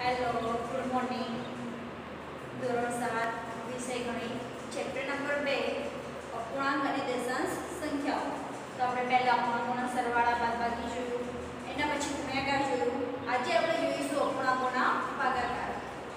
Hello, good morning. ધોરણ 7 વિષય ગણિત ચેપ્ટર નંબર 2 અપૂર્ણાંક અને દશાંશ સંખ્યાઓ. તો આપણે પહેલા અપૂર્ણાંકોના સરવાળા બાદબાકી જોયું, એના પછી ગુણાકાર જોયું. આજે આપણે જોઈશું અપૂર્ણાંકોના ભાગાકાર.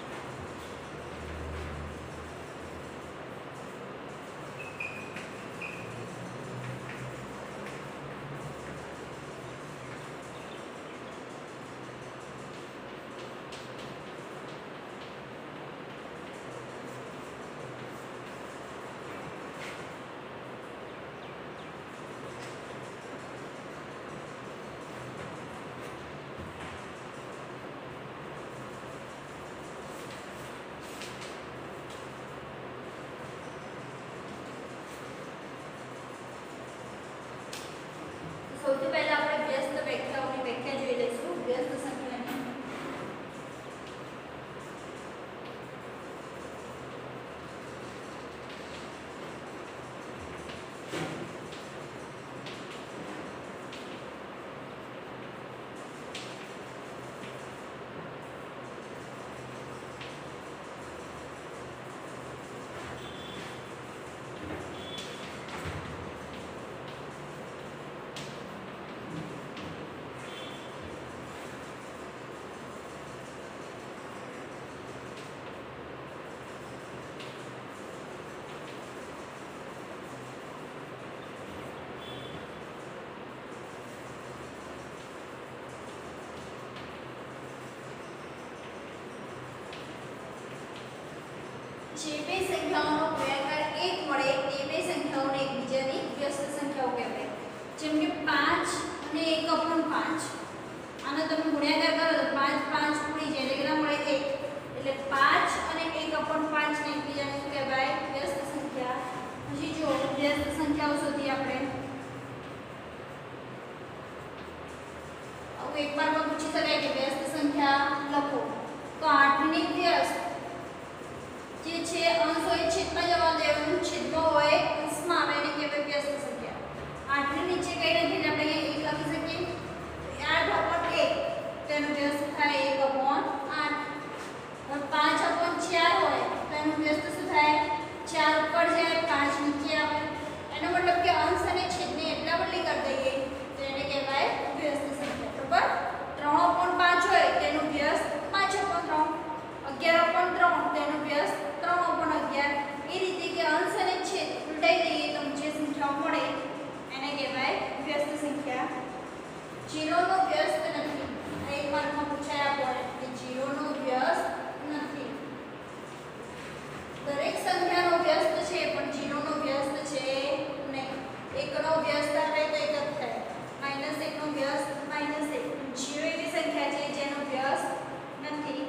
સૌથી પહેલા આપણે વ્યસ્ત વ્યાખ્યાઓની વ્યાખ્યા જોઈ લઈશું. વ્યસ્ત સંખ્યાની જે બે સંખ્યાઓનો ગુણાકાર 1 મળે તે બે સંખ્યાઓને એકબીજાની વ્યસ્ત સંખ્યાઓ કહેવાય. જેમ કે 5 અને 1/5. આનો તમે ગુણાકાર કરો તો 5 5 ઉડી જાય એટલે કેટલા મળે 1. એટલે 5 અને 1/5 ને એકબીજાને શું કહેવાય? વ્યસ્ત સંખ્યા. પછી જો વ્યસ્ત સંખ્યાઓ શોધી આપણે. હવે એક બારમાં પૂછી શકાય કે વ્યસ્ત સંખ્યા લખો. તો 8 ની વ્યસ્ત જે છે અંશ હોય છેદમાં જવા દેવાનું, છેદમાં હોય અંશમાં આવે એને કહેવાય વ્યસ્ત સંખ્યા. 8 ની નીચે કઈ નથી એટલે આપણે અહીંયા 1 લખી શકીએ. 8/1 તેનો વ્યસ્ત થાય 1/8. હવે 5/4 હોય તો એનું વ્યસ્ત શું થાય? 4 ઉપર જાય 5 નીચે આવે. એનો મતલબ કે અંશ અને છેદને એટલા બદલી કરી દઈએ તો એને કહેવાય વ્યસ્ત સંખ્યા. બરાબર? 3/5 હોય તેનું વ્યસ્ત 5/3. 11/3 તેનું વ્યસ્ત 3/11. એ રીતે કે અંશ અને છેદ ઉલટાઈ દઈએ તો જે સંખ્યાઓ મળે એને કહેવાય વ્યસ્ત સંખ્યા. 0 નો વ્યસ્ત નથી. એક માર્કમાં પૂછાયા પડે કે 0 નો વ્યસ્ત નથી. દરેક સંખ્યાનો વ્યસ્ત છે પણ 0 નો વ્યસ્ત છે નહીં. 1 નો વ્યસ્ત આવે તો 1 જ થાય. -1 નો વ્યસ્ત -1. 0 એવી સંખ્યા છે જેનો વ્યસ્ત નથી.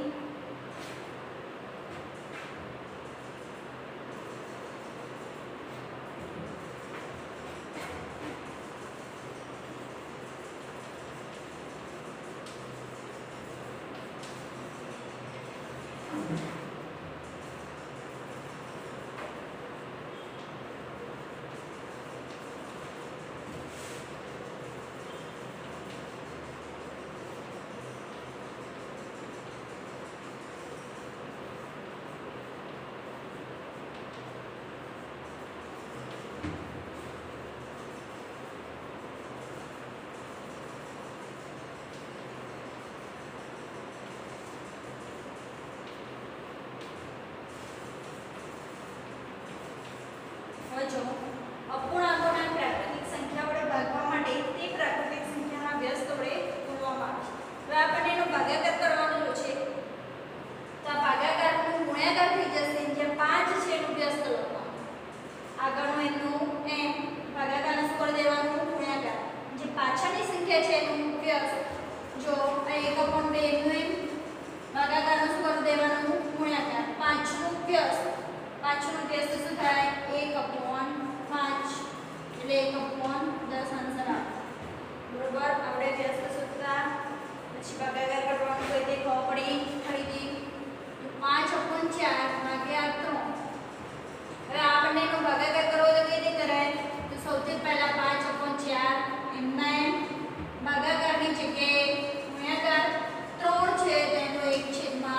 જો અપૂર્ણાંકોના પ્રાકૃતિક સંખ્યા વડે ભાગવા માટે તે પ્રાકૃતિક સંખ્યાના વ્યસ્ત વડે ગુણવામાં આવે છે. હવે આપણને એનો ભાગાકાર કરવાનો છે. તો આ ભાગાકારનો ગુણાકાર થઈ જશે. જે 5 છે એનું વ્યસ્ત લખવાનું. આગળનું એનું એમ ભાગાકારને શું કરી દેવાનું? ગુણાકાર. જે પાછળની સંખ્યા છે એનું વ્યસ્ત. જો આ 1/2 એનું એમ ભાગાકારને શું કરી દેવાનું? ગુણાકાર. 5 નું વ્યસ્ત. 5 નું વ્યસ્ત શું થાય? 1/5 એટલે 1/10 આન્સર આવે. બરોબર? આપણે વ્યસ્ત સૂત્ર પછી ભાગાકાર કરવાનું હોય તે ખબર પડી ફરીથી. 5/4 ભાગ્યા 3. હવે આ બંનેનો ભાગાકાર કરવો તો કેવી રીતે કરાય? તો સૌથી પહેલા 5/4 એમના એમ ભાગાકારની જગ્યાએ ગુણાકાર 3 છે તેનો 1/4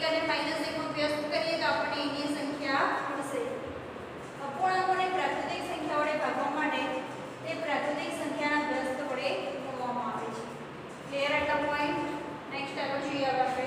1 અને -1 નો વ્યસ્ત કરીએ તો આપણને એની સંખ્યા મળશે. અપૂર્ણાંકોને પ્રાકૃતિક સંખ્યા વડે ભાગવા માટે તે પ્રાકૃતિક સંખ્યાના વ્યસ્ત વડે ગુણવામાં આવે છે. ક્લિયર આટલા પોઈન્ટ? નેક્સ્ટ આગળ જોઈએ આપણે.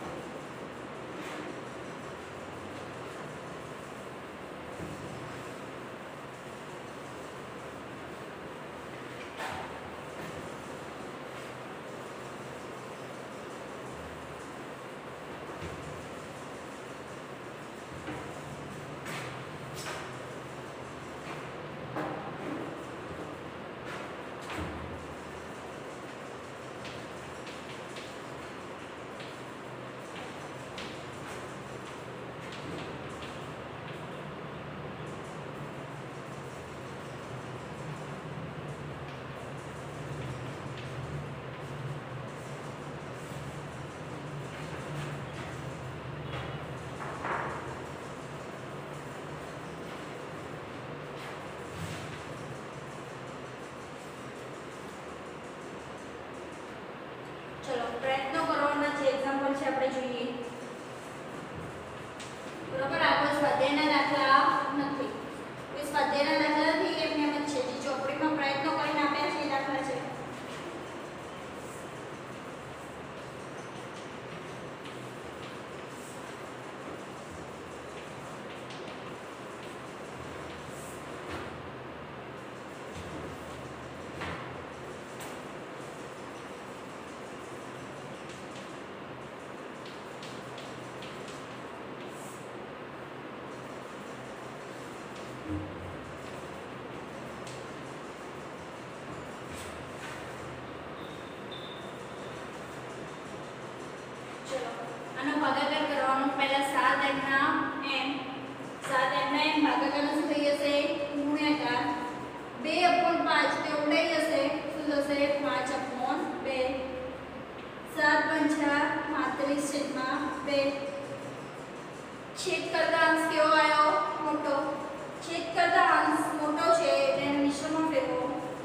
ચલો પ્રયત્નો કરવાના જે એક્ઝામ્પલ છે આપણે જોઈએ. બરાબર, આગળ સ્વાધ્યાયના દાખલા નથી. એ સ્વાધ્યાયના દાખલા નથી, એમને એમ જ છે જે ચોપડીમાં પ્રયત્નો કરીને આપ્યા છે એ દાખલા છે. આનો ભાગાકાર કરવાનો. પહેલા 7 m ના m 7 m ના m ભાગાકારનો શું થઈ જશે? ગુણ્યાકાર 2/5 તે ઉડાઈ જશે. શું થશે? 5/2. 7 પંચા 35/2. છેદ કરતા અંશ કેવો આવ્યો? મોટો. છેદ કરતા અંશ મોટો છે એટલે એને મિશ્રમાં ફેરવો.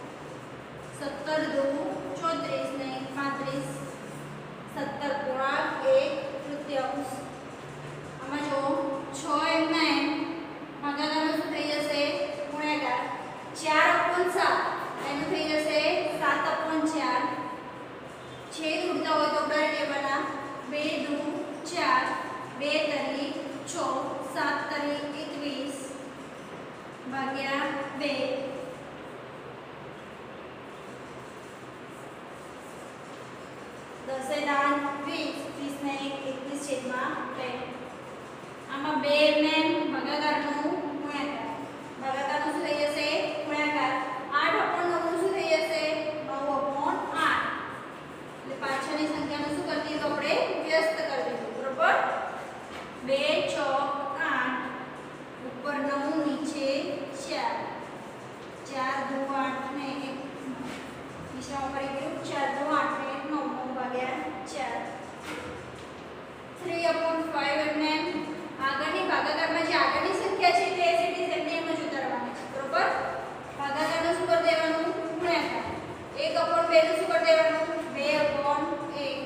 17 દુ 34 ને 35. 17 ગુણાંક 1/3. આમાં જો 6 m ના m ભાગાકારનો શું થઈ જશે? ગુણ્યાકાર 4/7 એનું થઈ જશે 7/4. છેદ ઉડતા હોય તો ઉડાડી દેવાના. 2 દુ 4 2 તરી 6 7 તરી 21 ભાગ્યા 2. 10 દાન 20 20 ને 21 છેદમાં 2. આમાં 2 ને ભાગાકારનું ગુણ્યાકાર. ભાગાકારનું શું થઈ જશે? ગુણ્યાકાર. 8/9 નું શું થઈ જશે? 9/8. એટલે પાછળની સંખ્યાનું શું કરી દીધું આપણે? વ્યસ્ત કરી દીધું. બરોબર? 2 6 8 ઉપર 9 નીચે 4. 4 દુ 8 ને 1 નિશાન ઉપર ગયું. 4 દુ 8 ને 9 ભાગ્યા 4. 3/5 એમને આગળની ભાગાકારમાં જે આગળની સંખ્યા છે તે એઝ ઇટ ઇઝ એમને એમ જ ઉતારવાની છે. બરોબર? ભાગાકારનું શું કરી દેવાનું? ગુણ્યાકાર. 1/2 નું શું કરી દેવાનું? 2/1.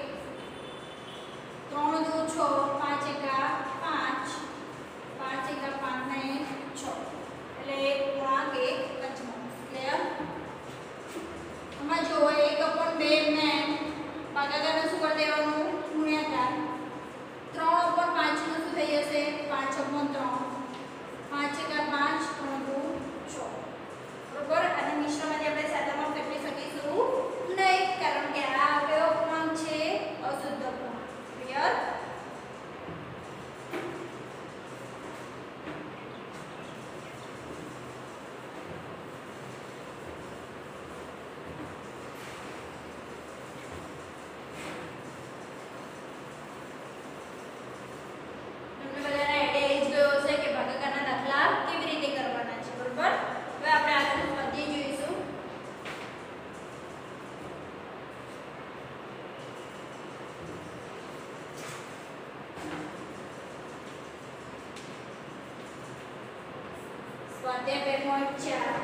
3 દુ 6 5 એકા 5 5 એકા 5 ને 6 એટલે ગુણાંક 1/5. ક્લિયર? આમાં જો 1/2 ને ભાગાકારનું શું કરી દેવાનું? ગુણ્યાકાર. 3/5 નું શું થઈ જશે? 5/3. 5 એકા 5 3 દુ 6. બરોબર? અને મિશ્રણમાંથી આપણે સાદામાં ફેરવી શકીશું નહીં, કારણ કે આ કયો પૂર્ણાંક છે? અશુદ્ધ પૂર્ણાંક. ક્લિયર? સ્વાધ્યાય 2.4.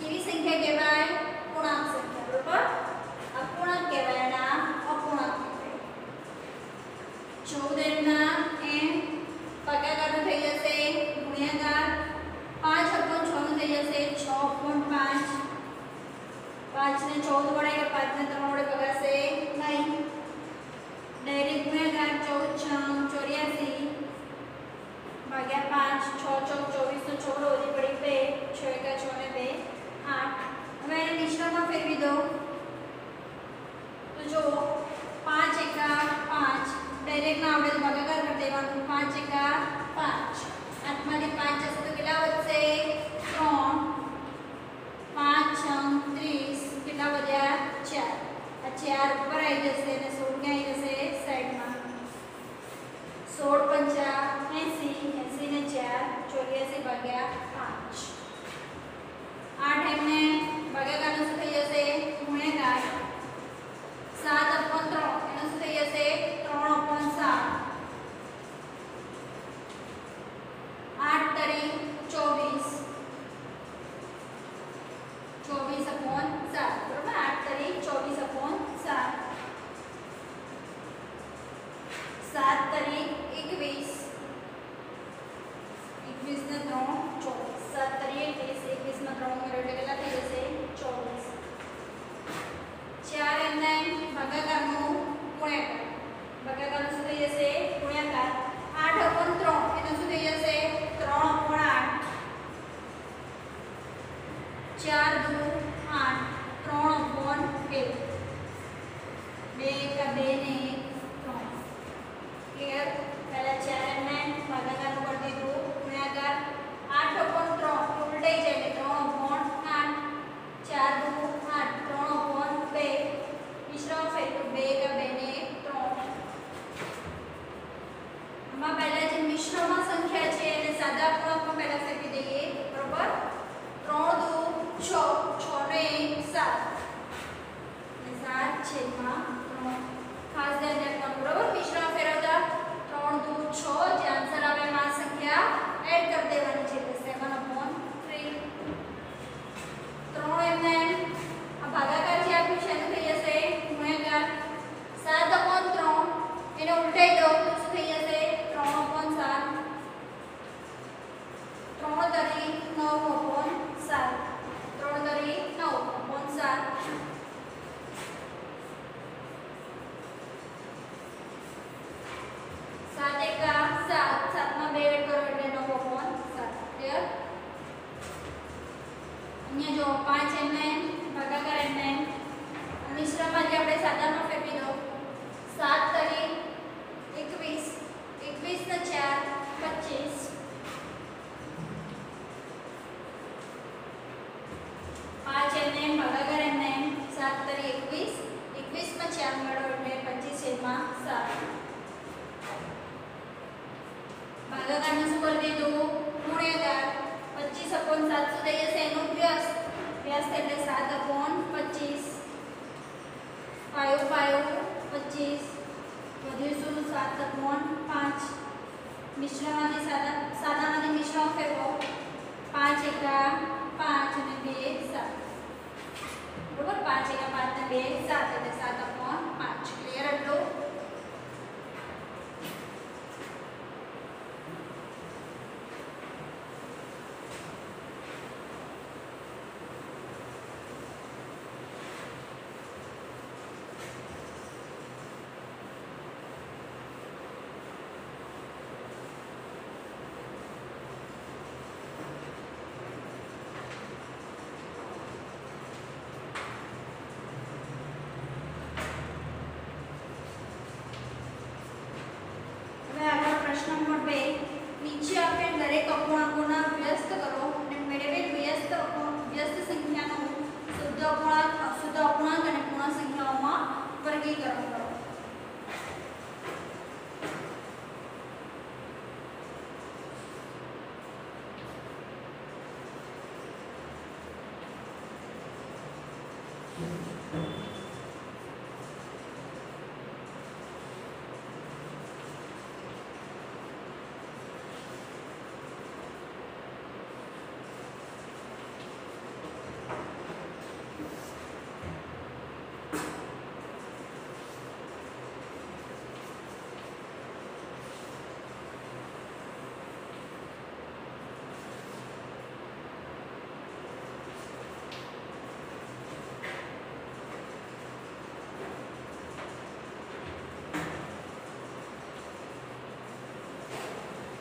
કેવી સંખ્યા કહેવાય? પૂર્ણાંક સંખ્યા, બરોબર? અપૂર્ણાંક કહેવાય અને આ અપૂર્ણાંક કહેવાય. 14 એમના એમ ભાગાકારનું થઈ જશે ગુણ્યાકાર 5/6 નું થઈ જશે 6/5. 5 ને 14 વડે કે 5 ને 3 વડે ભગાશે નહીં. ડાયરેક્ટ ગુણ્યાકાર 14 × 84 ભાગ્યા 5. 6 ચોક 24 નો છોકરો વધી પડી 2. 6 એકા 6 ને 2 8. હવે એને મિશ્રણમાં ફેરવી દો તો જો 5 એકા 5 ડાયરેક્ટ ના આવડે તો ભાગાકાર કરી દેવાનું. 5 એકા 5. 8 માંથી 5 જશે તો કેટલા વધશે? 3. 5 6 30. કેટલા વધ્યા? 4. આ 4 ઉપર આવી જશે અને 16 ક્યાં આવી જશે? સાઈડમાં. 16 × 5 80. 80 ને 4 84 ભાગ્યા 5. 8 એમને ભાગાકારનું શું થઈ જશે? ગુણ્યાકાર 7/3 એનું શું થઈ જશે? 3/7. 8 તરી 24. 24/7 બરોબર. 8 તરી 24/7. 7 તરી 21. 21 ને 3 24. 7 તરી 21. 21 માં 3 ઉમેરો એટલે કેટલા થઈ જશે? 24. 4 એમને ભાગાકારનું ગુણ્યાકાર. ભાગાકારનું શું થઈ જશે? ગુણ્યાકાર 8/3 એનું શું થઈ જશે? 3/8. 4 દુ 8. 3/2. 2 એકા 2 ને 3. ક્લિયર? પહેલા 4 એમને ભાગાકારનું કરી દીધું ગુણ્યાકાર 8/3 ઉલટાઈ જાય એટલે 3/8. 4 દુ 8. 3/2. મિશ્રણ ફેરવું 2 એકા 2 ને 3. આમાં પહેલા જે મિશ્રમાં સંખ્યા છે એને સાદા અપૂર્ણાંકમાં પહેલા ફેરવી દઈએ, બરોબર? 3 દુ 6. 6 ને 7 અને 7/3. ખાસ ધ્યાન રાખવાનું, બરોબર? મિશ્રણ ફેરવતા 3 દુ 6. જે આન્સર આવે એમાં આ સંખ્યા એડ કરી દેવાની છે એટલે 7/3. 3 એમને આ ભાગાકાર જે આપ્યું છે એનું થઈ જશે ગુણ્યાકાર 7/3. એને ઉલટાઈ દો તો શું થઈ જશે? 3/7. 3 તરી 9/7. 3 તરી 9/7. 7 એકા 7. 7 માં 2 એડ કરો એટલે 9/7. ક્લિયર? અહીંયા જો 5 એમને ભાગાકાર એમને મિશ્રણમાં જે આપણે સાદામાં ફેરવી દો. 7 તરી 21. 21 ને 4 25. 5 એમને ભાગાકાર એમને 7 તરી 21. 21 માં 4 મેળવો એટલે 25/7. ભાગાકારને શું કરી દીધું? ગુણ્યાકાર 25/7 શું થઈ જશે? એનો વ્યસ્ત. વ્યસ્ત એટલે 7/25. 5 5 25. વધ્યું શું? 7/5. મિશ્રણમાંથી સાદામાંથી મિશ્રણ ફેરવો. 5 એકા 5 અને 2 7. બરોબર? 5 એકા 5 ને 2 7 એટલે 7/5. ક્લિયર એટલું? પ્રશ્ન નંબર 2. નીચે આપેલ દરેક અપૂર્ણાંકોના વ્યસ્ત કરો અને મેળવેલ વ્યસ્ત સંખ્યાનું શુદ્ધ અપૂર્ણાંક, અશુદ્ધ અપૂર્ણાંક અને પૂર્ણ સંખ્યાઓમાં વર્ગીકરણ કરો.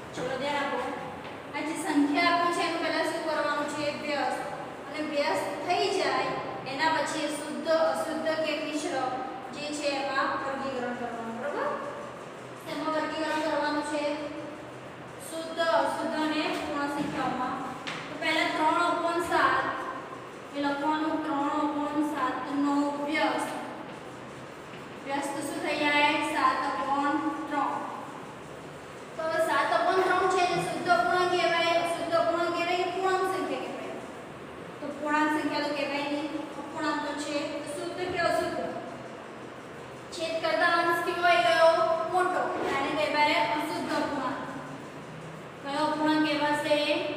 ચલો ધ્યાન આપો. આ જે સંખ્યા આપો છે એનું પહેલા શું કરવાનું છે? વ્યસ્ત. અને વ્યસ્ત થઈ જાય એના પછી શુદ્ધ અશુદ્ધ કે મિશ્ર જે છે એમાં વર્ગીકરણ કરવાનું. બરાબર? એમાં વર્ગીકરણ કરવાનું છે શુદ્ધ અશુદ્ધ અને પૂર્ણ સંખ્યાઓમાં. તો પહેલા 3/7 એ લખવાનું 3/7 નો વ્યસ્ત. વ્યસ્ત શું થઈ જાય? 7/3. તો 7/3 છે એ શુદ્ધ પૂર્ણાંક કહેવાય, અશુદ્ધ પૂર્ણાંક કહેવાય કે પૂર્ણાંક સંખ્યા કહેવાય? તો પૂર્ણાંક સંખ્યા તો કહેવાય નહીં. અપૂર્ણાંક તો છે. તો શુદ્ધ કે અશુદ્ધ? છેદ કરતા અંશ કેવો આવી ગયો? મોટો. આને કહેવાય અશુદ્ધ અપૂર્ણાંક. કયો અપૂર્ણાંક કહેવાશે?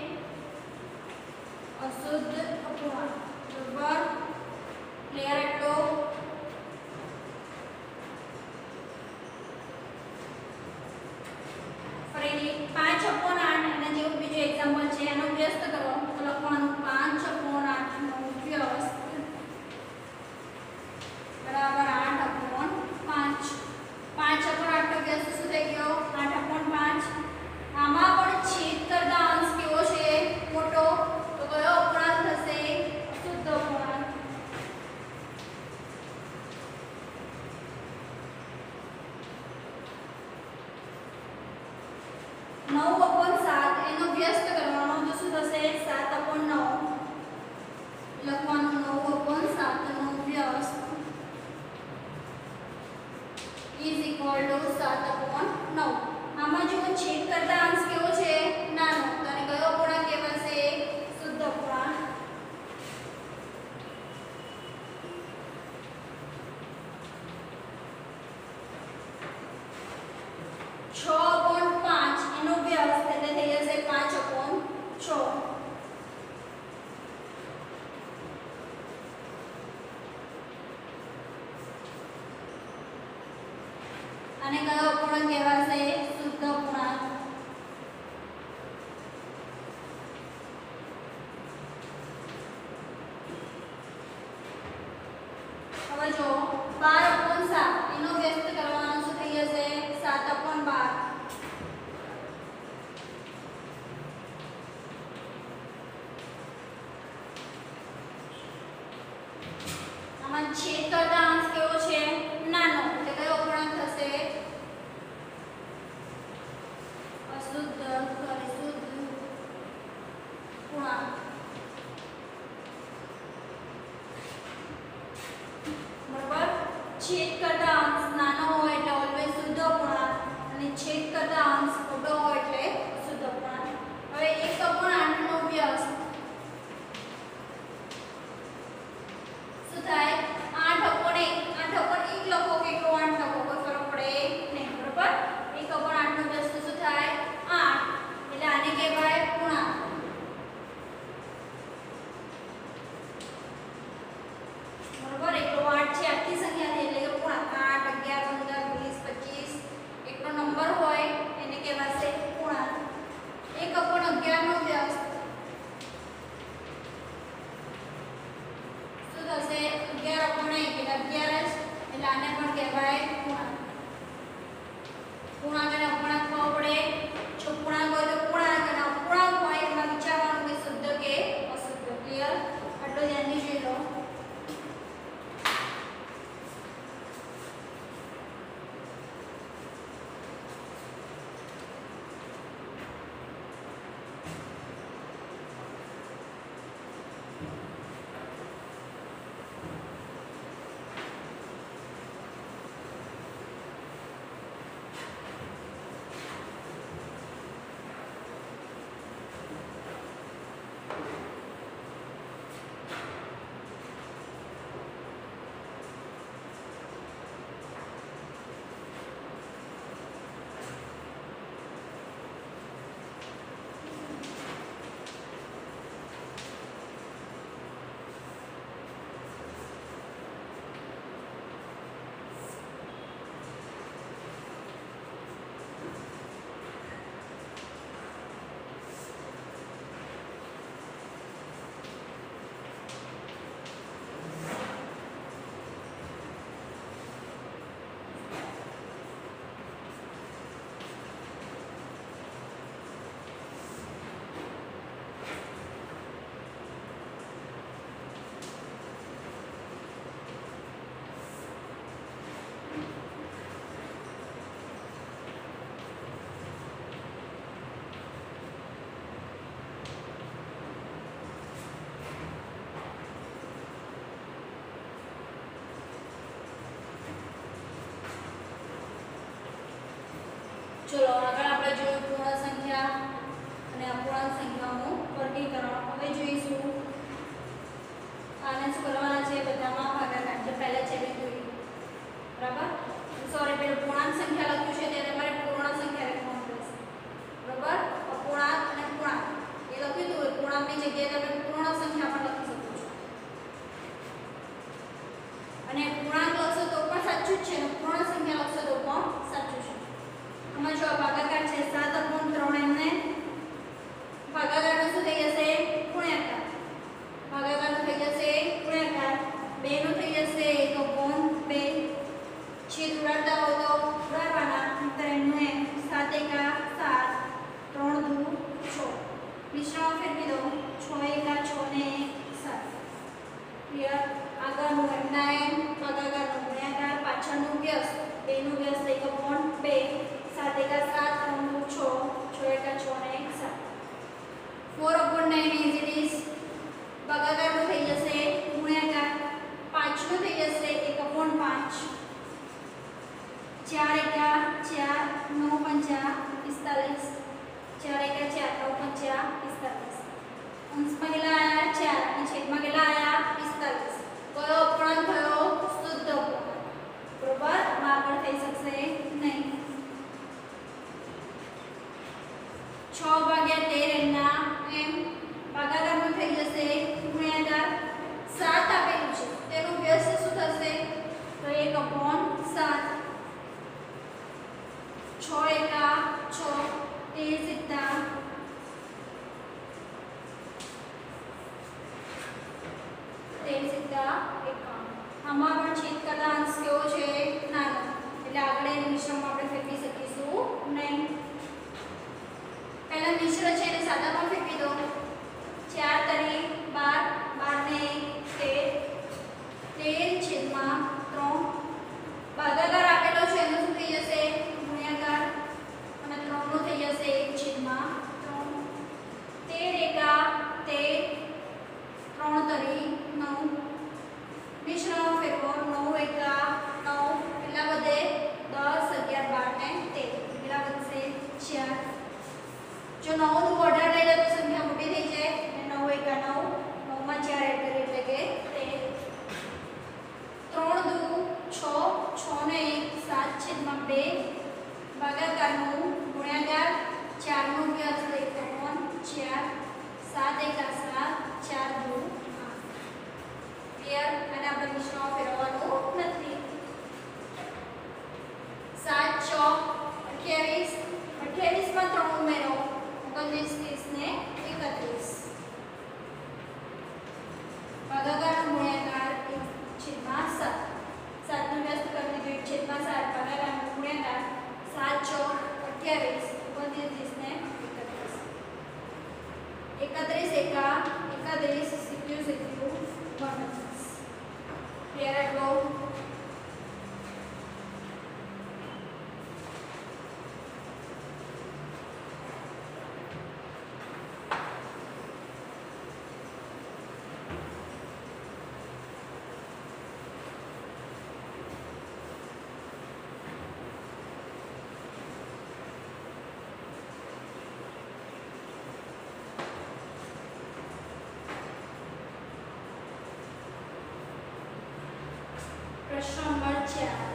અશુદ્ધ અપૂર્ણાંક. બરાબર? ક્લિયર એટલો? ફરીથી 5/8 અને જેવું બીજું એક્ઝામ્પલ છે એનો વ્યસ્ત કરો તો લખવાનું 5/8 નો વ્યસ્ત બરાબર 8/5. 5/8 નો વ્યસ્ત શું થઈ ગયો? 8/5. આમાં પણ છેદ કરતા અંશ કેવો છે? મોટો. તો કયો અપૂર્ણાંક થશે? અશુદ્ધ અપૂર્ણાંક. નવ 9/7 એનો વ્યસ્ત કરવાનો તો શું થશે? 7/9. લખવાનું 9/7 નો વ્યસ્ત ઇઝ ઇક્વલ ટુ 7/9. આમાં જો છેદ કરતા અંશ કેવો છે? નાનો. તો આને કયો અપૂર્ણાંક કહેવાશે? શુદ્ધ અપૂર્ણાંક. અને કયો અપૂર્ણાંક કહેવાશે? શુદ્ધ અપૂર્ણાંક. હવે જો 12/7 એનો વ્યસ્ત કરવાનો શું થઈ જશે? 7/12. આમાં છેદ કરતા અંશ કેવો છે? નાનો. એટલે કયો અપૂર્ણાંક થશે? અશુદ્ધ પૂર્ણાંક. બરાબર? છેદ કરતા અંશ નાનો હોય એટલે ઓલવેઝ શુદ્ધ અપૂર્ણાંક અને છેદ કરતા અંશ મોટો હોય એટલે અશુદ્ધ અપૂર્ણાંક. હવે 1/8 નો વ્યસ્ત શું થાય? 8/1. 8/1 લખો કે 8 લખો કોઈ ફરક પડે નહીં. બરાબર? 1/8 નો વ્યસ્ત શું થાય? 8. એટલે આને કહેવાય પૂર્ણાંક. બરાબર? એકલો 8 છે આખી સંખ્યા છે એટલે કે પૂર્ણાંક. 8, 11, 15, 20, 25 એકનો નંબર હોય એને કહેવાશે પૂર્ણાંક. 1/11 નો વ્યસ્ત શું થશે? 11/1 એટલે 11 એટલે આને પણ કહેવાય પૂર્ણાંક. પૂર્ણાંક અને અપૂર્ણાંક ખબર પડે? જો પૂર્ણાંક હોય તો પૂર્ણાંક અને અપૂર્ણાંક હોય એમાં વિચારવાનું કે શુદ્ધ કે અશુદ્ધ. ક્લિયર? આટલો ધ્યાનથી જોઈ લો. અને અપૂર્ણાંક સંખ્યાઓનું વર્ગીકરણ હવે જોઈશું. આને શું કરવાના છે બધામાં ભાગાકાર જે પહેલા છે તે જોઈ બરાબર. સોરી પેલું પૂર્ણાંક સંખ્યા લખ્યું છે ત્યારે તમારે પૂર્ણ સંખ્યા લખવાનું રહેશે બરાબર. અપૂર્ણાંક અને પૂર્ણાંક એ લખ્યું હતું પૂર્ણાંકની જગ્યાએ તમે પૂર્ણ સંખ્યા પણ લખી શકો છો અને પૂર્ણાંક લખશો તો પણ સાચું જ છે અને પૂર્ણ સંખ્યા લખશો તો પણ સાચું છે. આમાં જો ભાગાકાર છે 7/3 એમને ભાગાકારનું શું થઈ જશે ગુણ્યાકાર. ભાગાકારનું થઈ જશે ગુણ્યાકાર. 2 નું થઈ જશે 1/2. છેદ ઉડાડતા હોય તો ઉડાડવાના. નહીંતર એમનું એમ 7 એકા 7 3 દુ 6 મિશ્રણ ફેરવી દો 6 એકા 6 ને 7 ક્લિયર. આગળનું એમના એમ ભાગાકારનું ગુણ્યાકાર. પાછળનું વ્યસ્ત 2 નું વ્યસ્ત 1/2 7 એકા 7 3 દુ 6 6 એકા 6 ને 7 4/9 as it is. ભાગાકારનું થઈ જશે ગુણ્યાકાર. 5 નું થઈ જશે 1/5 4 એકા 4 9 પંચા 45 4 એકા 4 9 પંચા 45 અંશમાં કેટલા આયા 4 અને છેદમાં કેટલા આયા 45. કયો અપૂર્ણાંક થયો શુદ્ધ અપૂર્ણાંક બરોબર. આમાં આગળ થઈ શકશે નહીં. 6/13 એમના એમ ભાગાકારનું થઈ જશે ગુણ્યાકાર. 7 આપેલું છે તેનું વ્યસ્ત શું થશે તો 1/7 6 એકા 6 13 સિત્તા 51. આમાં પણ છેદ કરતા અંશ કેવો છે નાનો એટલે આગળ એની મિશ્રણમાં આપણે ફેરવી શકીશું નહીં. પહેલા મિશ્ર છે એને સાદામાં ફેરવી દો. 4 તરી 12 12 ને 13 છેદમાં 3. ભાગાકાર આપેલો છે એનો શું થઈ જશે ગુણ્યાકાર અને 3 નો થઈ જશે 1 છેદમાં 3. 13 એકા 13 3 તરી 9 મિશ્રણ ફેરવો 9 એકા 9 કેટલા વધે 10 11 12 ને 13 કેટલા વધશે 4. જો 9 નું ઓર્ડર લઈ લો તો સંખ્યા મોટી થઈ જાય અને 9 એકા 9 9 માં 4 એડ કરીએ એટલે કે 13 3 દુ 6 6 ને 1 7 છેદમાં 2 ભાગાકારનું ગુણ્યાકાર 4 નું વ્યસ્ત 1/4 7 એકા 7 4 દુ 8 ક્લિયર. અને આપણે મિશ્રણ ફેરવવાનું નથી. 7 ચોક 28 28 માં 3 ઉમેરો 29 30 ને 31. ભાગાકારનું ગુણ્યાકાર 1/7 7 નું વ્યસ્ત કરી દીધું 1/7 ભાગાકારનું ગુણ્યાકાર 7 ચોક 28 29 30 ને 31 31 એકા 31 સિત્યુ 29 ક્લિયર. એટલો પ્રશ્ન નંબર 4.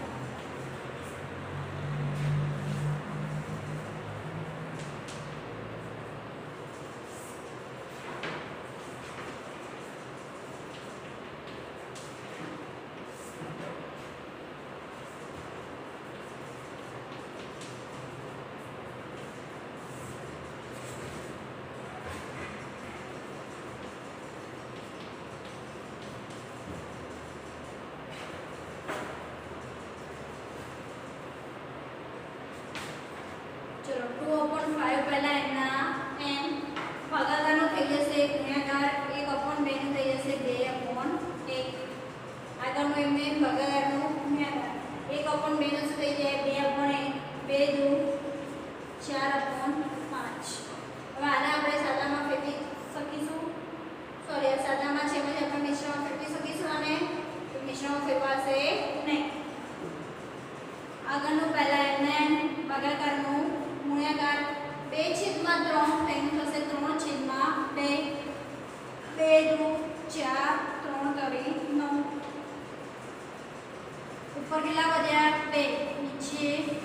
ચલો 2/5 પહેલા એમના એમ ભાગાકારનું થઈ જશે ગુણ્યાકાર 1/2 નું થઈ જશે 2/1. આગળનું એમને ભાગાકારનું ગુણ્યાકાર 1/2 નું શું થઈ જાય 2/1 2 દુ 4/5. હવે આને આપણે સાદામાં ફેરવી શકીશું. સોરી સાદામાં છે એટલે આપણે મિશ્રણ ફેરવી શકીશું અને મિશ્રણ ફેરવાશે નહીં. આગળનું પહેલા એમને ભાગાકારનું ગુણ્યાકાર 2/3 એનું થશે 3/2 2 દુ 4 3 તરી 9 ઉપર કેટલા વધ્યા 2 નીચે